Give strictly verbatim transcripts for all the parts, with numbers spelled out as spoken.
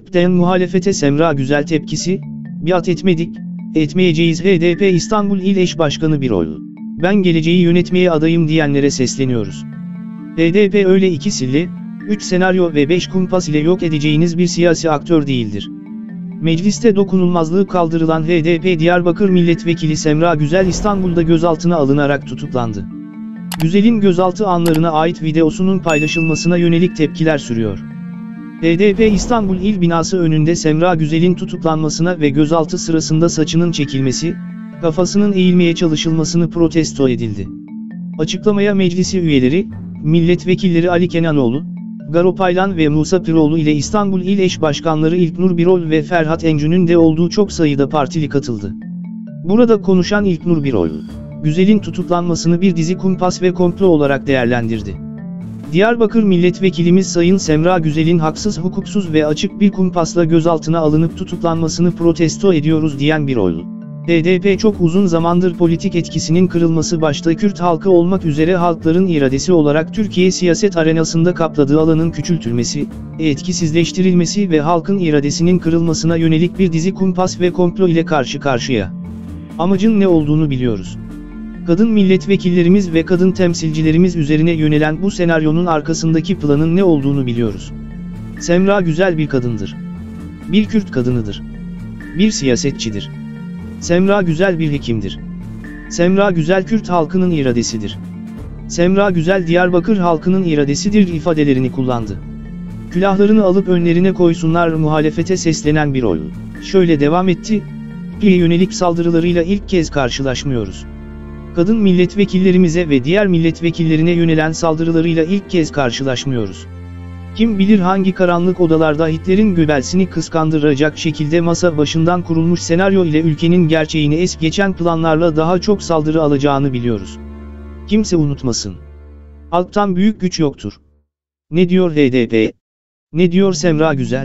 Den muhalefete Semra Güzel tepkisi, biat etmedik, etmeyeceğiz. H D P İstanbul İl Eş Başkanı Birol, ben geleceği yönetmeye adayım diyenlere sesleniyoruz. H D P öyle iki silli, üç senaryo ve beş kumpas ile yok edeceğiniz bir siyasi aktör değildir. Mecliste dokunulmazlığı kaldırılan H D P Diyarbakır Milletvekili Semra Güzel İstanbul'da gözaltına alınarak tutuklandı. Güzel'in gözaltı anlarına ait videosunun paylaşılmasına yönelik tepkiler sürüyor. H D P İstanbul İl Binası önünde Semra Güzel'in tutuklanmasına ve gözaltı sırasında saçının çekilmesi, kafasının eğilmeye çalışılmasını protesto edildi. Açıklamaya meclisi üyeleri, milletvekilleri Ali Kenanoğlu, Garo Paylan ve Musa Piroğlu ile İstanbul İl Eş Başkanları İlknur Birol ve Ferhat Encü'nün de olduğu çok sayıda partili katıldı. Burada konuşan İlknur Birol, Güzel'in tutuklanmasını bir dizi kumpas ve komplo olarak değerlendirdi. Diyarbakır Milletvekilimiz Sayın Semra Güzel'in haksız, hukuksuz ve açık bir kumpasla gözaltına alınıp tutuklanmasını protesto ediyoruz diyen Birol, H D P çok uzun zamandır politik etkisinin kırılması başta Kürt halkı olmak üzere halkların iradesi olarak Türkiye siyaset arenasında kapladığı alanın küçültülmesi, etkisizleştirilmesi ve halkın iradesinin kırılmasına yönelik bir dizi kumpas ve komplo ile karşı karşıya. Amacın ne olduğunu biliyoruz. Kadın milletvekillerimiz ve kadın temsilcilerimiz üzerine yönelen bu senaryonun arkasındaki planın ne olduğunu biliyoruz. Semra Güzel bir kadındır. Bir Kürt kadınıdır. Bir siyasetçidir. Semra Güzel bir hekimdir. Semra Güzel Kürt halkının iradesidir. Semra Güzel Diyarbakır halkının iradesidir ifadelerini kullandı. Külahlarını alıp önlerine koysunlar muhalefete seslenen Birol, şöyle devam etti, P yönelik saldırılarıyla ilk kez karşılaşmıyoruz. Kadın milletvekillerimize ve diğer milletvekillerine yönelen saldırılarıyla ilk kez karşılaşmıyoruz. Kim bilir hangi karanlık odalarda Hitler'in Göbels'ini kıskandıracak şekilde masa başından kurulmuş senaryo ile ülkenin gerçeğini es geçen planlarla daha çok saldırı alacağını biliyoruz. Kimse unutmasın. Halktan büyük güç yoktur. Ne diyor H D P? Ne diyor Semra Güzel?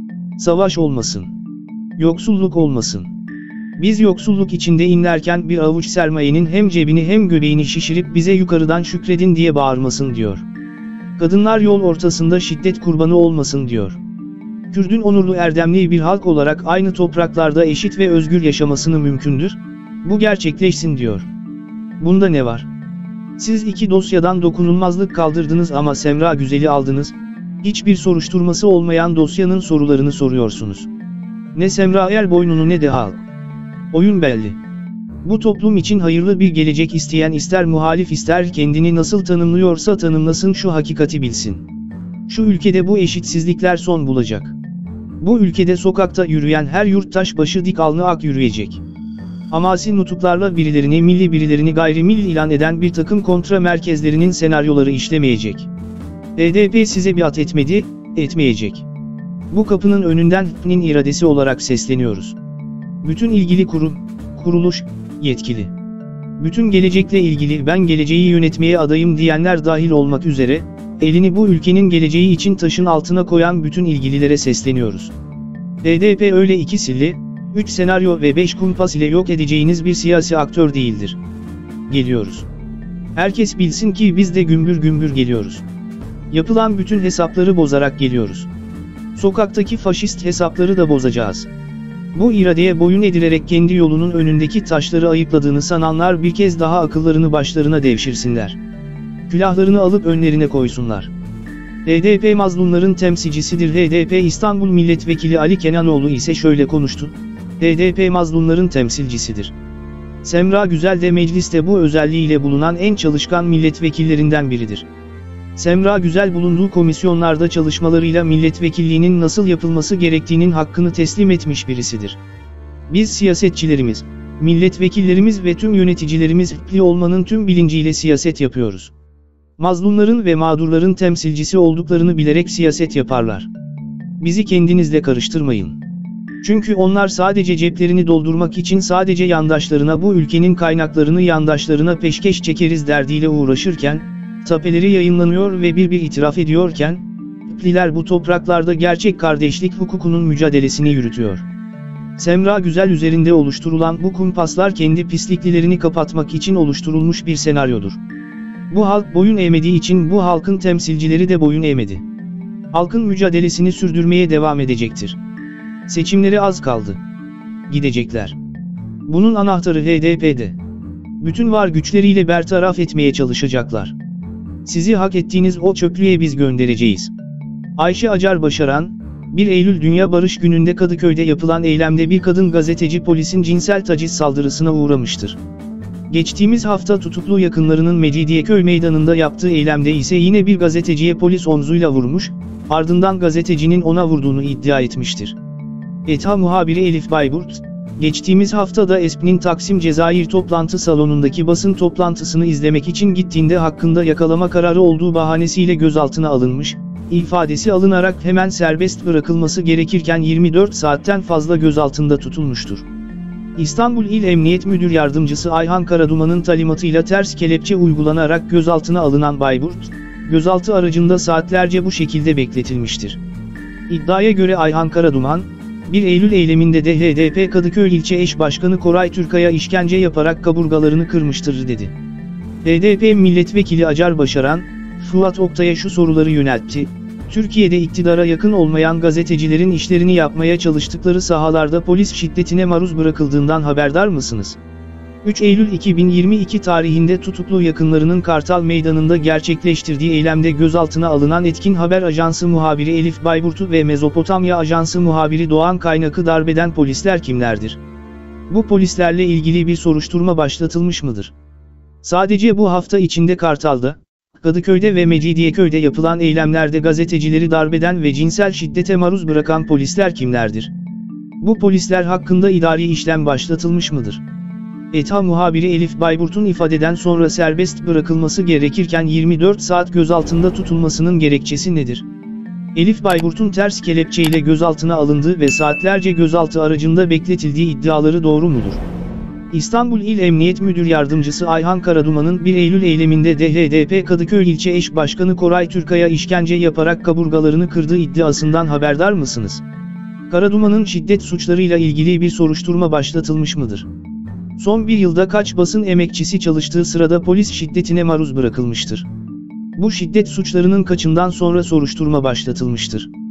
Savaş olmasın. Yoksulluk olmasın. Biz yoksulluk içinde inlerken bir avuç sermayenin hem cebini hem göbeğini şişirip bize yukarıdan şükredin diye bağırmasın diyor. Kadınlar yol ortasında şiddet kurbanı olmasın diyor. Kürt'ün onurlu erdemli bir halk olarak aynı topraklarda eşit ve özgür yaşamasını mümkündür, bu gerçekleşsin diyor. Bunda ne var? Siz iki dosyadan dokunulmazlık kaldırdınız ama Semra Güzel'i aldınız, hiçbir soruşturması olmayan dosyanın sorularını soruyorsunuz. Ne Semra Erboynun'u ne de halk. Oyun belli. Bu toplum için hayırlı bir gelecek isteyen ister muhalif ister kendini nasıl tanımlıyorsa tanımlasın şu hakikati bilsin. Şu ülkede bu eşitsizlikler son bulacak. Bu ülkede sokakta yürüyen her yurttaş başı dik alnı ak yürüyecek. Hamasi nutuklarla birilerini milli birilerini gayrimilli ilan eden bir takım kontra merkezlerinin senaryoları işlemeyecek. H D P size biat etmedi, etmeyecek. Bu kapının önünden H'nin iradesi olarak sesleniyoruz. Bütün ilgili kurum, kuruluş, yetkili. Bütün gelecekle ilgili ben geleceği yönetmeye adayım diyenler dahil olmak üzere, elini bu ülkenin geleceği için taşın altına koyan bütün ilgililere sesleniyoruz. H D P öyle iki silli, üç senaryo ve beş kumpas ile yok edeceğiniz bir siyasi aktör değildir. Geliyoruz. Herkes bilsin ki biz de gümbür gümbür geliyoruz. Yapılan bütün hesapları bozarak geliyoruz. Sokaktaki faşist hesapları da bozacağız. Bu iradeye boyun edilerek kendi yolunun önündeki taşları ayıkladığını sananlar bir kez daha akıllarını başlarına devşirsinler. Külahlarını alıp önlerine koysunlar. H D P mazlumların temsilcisidir. H D P İstanbul Milletvekili Ali Kenanoğlu ise şöyle konuştu. H D P mazlumların temsilcisidir. Semra Güzel de mecliste bu özelliğiyle bulunan en çalışkan milletvekillerinden biridir. Semra Güzel bulunduğu komisyonlarda çalışmalarıyla milletvekilliğinin nasıl yapılması gerektiğinin hakkını teslim etmiş birisidir. Biz siyasetçilerimiz, milletvekillerimiz ve tüm yöneticilerimiz hıkli olmanın tüm bilinciyle siyaset yapıyoruz. Mazlumların ve mağdurların temsilcisi olduklarını bilerek siyaset yaparlar. Bizi kendinizle karıştırmayın. Çünkü onlar sadece ceplerini doldurmak için sadece yandaşlarına bu ülkenin kaynaklarını yandaşlarına peşkeş çekeriz derdiyle uğraşırken, tapeleri yayınlanıyor ve bir bir itiraf ediyorken, Hıpliler bu topraklarda gerçek kardeşlik hukukunun mücadelesini yürütüyor. Semra Güzel üzerinde oluşturulan bu kumpaslar kendi pisliklilerini kapatmak için oluşturulmuş bir senaryodur. Bu halk boyun eğmediği için bu halkın temsilcileri de boyun eğmedi. Halkın mücadelesini sürdürmeye devam edecektir. Seçimlere az kaldı. Gidecekler. Bunun anahtarı H D P'de. Bütün var güçleriyle bertaraf etmeye çalışacaklar. Sizi hak ettiğiniz o çöplüğe biz göndereceğiz. Ayşe Acar Başaran, bir Eylül Dünya Barış Günü'nde Kadıköy'de yapılan eylemde bir kadın gazeteci polisin cinsel taciz saldırısına uğramıştır. Geçtiğimiz hafta tutuklu yakınlarının Mecidiyeköy meydanında yaptığı eylemde ise yine bir gazeteciye polis omzuyla vurmuş, ardından gazetecinin ona vurduğunu iddia etmiştir. E T A muhabiri Elif Bayburt, geçtiğimiz haftada E S P'nin Taksim Cezayir toplantı salonundaki basın toplantısını izlemek için gittiğinde hakkında yakalama kararı olduğu bahanesiyle gözaltına alınmış, ifadesi alınarak hemen serbest bırakılması gerekirken yirmi dört saatten fazla gözaltında tutulmuştur. İstanbul İl Emniyet Müdür Yardımcısı Ayhan Karaduman'ın talimatıyla ters kelepçe uygulanarak gözaltına alınan Bayburt, gözaltı aracında saatlerce bu şekilde bekletilmiştir. İddiaya göre Ayhan Karaduman, bir Eylül eyleminde de H D P Kadıköy İlçe Eş Başkanı Koray Türkay'a işkence yaparak kaburgalarını kırmıştır dedi. H D P Milletvekili Acar Başaran, Fuat Oktay'a şu soruları yöneltti: Türkiye'de iktidara yakın olmayan gazetecilerin işlerini yapmaya çalıştıkları sahalarda polis şiddetine maruz bırakıldığından haberdar mısınız? üç Eylül iki bin yirmi iki tarihinde tutuklu yakınlarının Kartal Meydanı'nda gerçekleştirdiği eylemde gözaltına alınan Etkin Haber Ajansı muhabiri Elif Bayburt'u ve Mezopotamya Ajansı muhabiri Doğan Kaynak'ı darbeden polisler kimlerdir? Bu polislerle ilgili bir soruşturma başlatılmış mıdır? Sadece bu hafta içinde Kartal'da, Kadıköy'de ve Mecidiyeköy'de yapılan eylemlerde gazetecileri darbeden ve cinsel şiddete maruz bırakan polisler kimlerdir? Bu polisler hakkında idari işlem başlatılmış mıdır? E T A muhabiri Elif Bayburt'un ifadeden sonra serbest bırakılması gerekirken yirmi dört saat gözaltında tutulmasının gerekçesi nedir? Elif Bayburt'un ters kelepçeyle gözaltına alındığı ve saatlerce gözaltı aracında bekletildiği iddiaları doğru mudur? İstanbul İl Emniyet Müdür Yardımcısı Ayhan Karaduman'ın bir Eylül eyleminde de H D P Kadıköy İlçe Eş Başkanı Koray Türkay'a işkence yaparak kaburgalarını kırdığı iddiasından haberdar mısınız? Karaduman'ın şiddet suçlarıyla ilgili bir soruşturma başlatılmış mıdır? Son bir yılda kaç basın emekçisi çalıştığı sırada polis şiddetine maruz bırakılmıştır? Bu şiddet suçlarının kaçından sonra soruşturma başlatılmıştır?